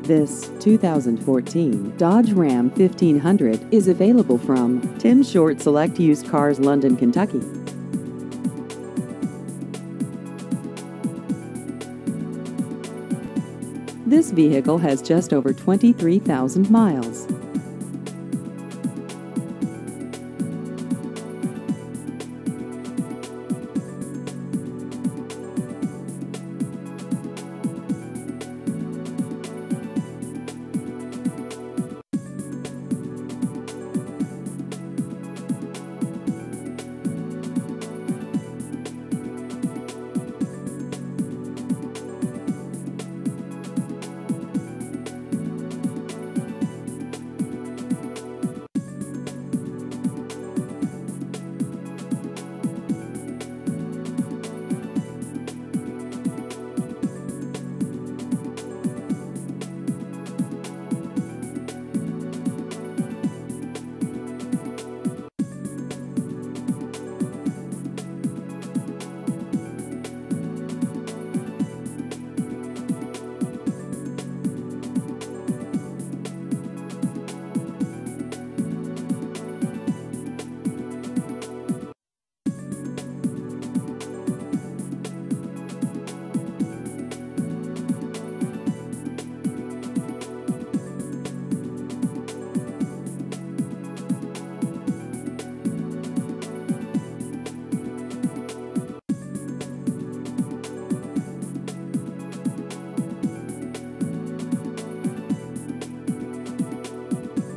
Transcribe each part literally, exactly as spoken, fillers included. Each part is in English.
This two thousand fourteen Dodge Ram fifteen hundred is available from Tim Short Select Used Cars, London, Kentucky. This vehicle has just over twenty-three thousand miles.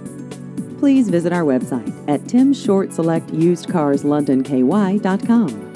Please visit our website at tim short select used cars london k y dot com.